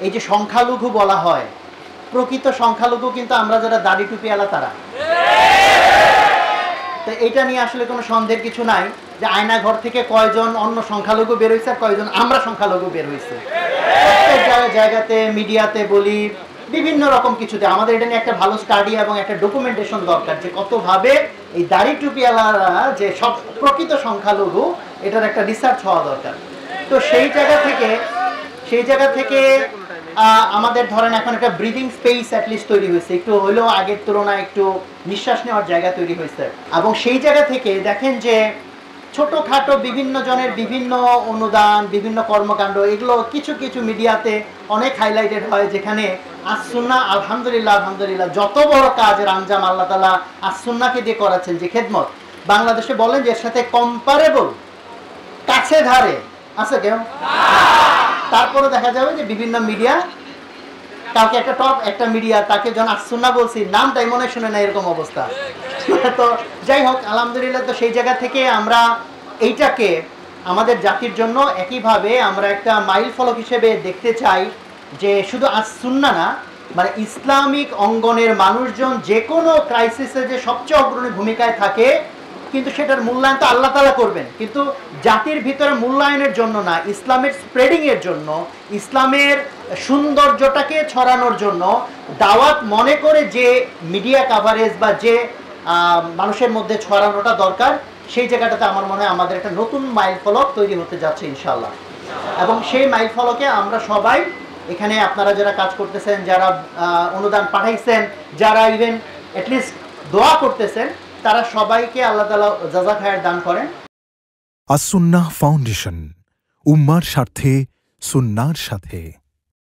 এই যে সংখ্যালঘু বলা হয়, প্রকৃত সংখ্যালঘু কিন্তু আমরা যারা দাড়ি টুপিওয়ালা তারা। তো এটা নিয়ে আসলে কোনো সন্দেহের কিছু নাই যে আয়নাঘর থেকে কয়জন অন্য সংখ্যালঘু বের হয়েছে আর কয়জন আমরা সংখ্যালঘু বের হয়েছে। প্রত্যেক জায়গাতে মিডিয়াতে বলি, বিভিন্ন রকম কিছুতে আমাদের এটা নিয়ে একটা ভালো স্টাডি এবং একটা ডকুমেন্টেশন দরকার যে কতভাবে এই দাড়ি টুপিওয়ালারা যে সব প্রকৃত সংখ্যালঘু, এটার একটা রিসার্চ হওয়া দরকার। তো সেই জায়গা থেকে আমাদের ধরেন এখন একটা ব্রিদিং স্পেস অ্যাটলিস্ট তৈরি হয়েছে, একটু হলেও আগের তুলনায় একটু নিঃশ্বাস নেওয়ার জায়গা তৈরি হয়েছে। এবং সেই জায়গা থেকে দেখেন যে ছোটোখাটো বিভিন্ন জনের বিভিন্ন অনুদান, বিভিন্ন কর্মকাণ্ড, এগুলো কিছু কিছু মিডিয়াতে অনেক হাইলাইটেড হয়, যেখানে আসসুন্নাহ আলহামদুলিল্লাহ যত বড় কাজের আঞ্জাম আল্লাহ তাআলা আসসুন্নাহকে দিয়ে করাচ্ছেন, যে খেদমত বাংলাদেশে বলেন যে এর সাথে কম্পারেবল কাছে ধারে আছে কেউ? তারপরে দেখা যাবে যে বিভিন্ন মিডিয়া, কালকে একটা মিডিয়া তাকে যখন আসসুন্নাহ বলছি নামটাই মনে শুনে না, এরকম অবস্থা। তো যাই হোক আলহামদুলিল্লাহ, তো সেই জায়গা থেকে আমরা এইটাকে আমাদের জাতির জন্য একইভাবে আমরা একটা মাইল ফলক হিসেবে দেখতে চাই, যে শুধু আসসুন্নাহ না, মানে ইসলামিক অঙ্গনের মানুষজন যে কোনো ক্রাইসিসে যে সবচেয়ে অগ্রণী ভূমিকায় থাকে, কিন্তু সেটার মূল্যায়ন তো আল্লাহ তাআলা করবেন, কিন্তু জাতির ভিতরে মূল্যায়নের জন্য না, ইসলামের স্প্রেডিংয়ের জন্য, ইসলামের সৌন্দর্যটাকে ছড়ানোর জন্য দাওয়াত মনে করে যে মিডিয়া কাভারেজ বা যে মানুষের মধ্যে ছড়ানোটা দরকার, সেই জায়গাটাতে আমার মনে হয় আমাদের একটা নতুন মাইল ফলক তৈরি হতে যাচ্ছে ইনশাআল্লাহ। এবং সেই মাইল ফলকে আমরা সবাই এখানে, আপনারা যারা কাজ করতেছেন, যারা অনুদান পাঠাইছেন, যারা ইভেন অ্যাটলিস্ট দোয়া করতেছেন, তারা সবাইকে আল্লাহ তাআলা জাযা খায়ের দান করেন। আস-সুন্নাহ ফাউন্ডেশন, উম্মার স্বার্থে সুন্নাহর সাথে।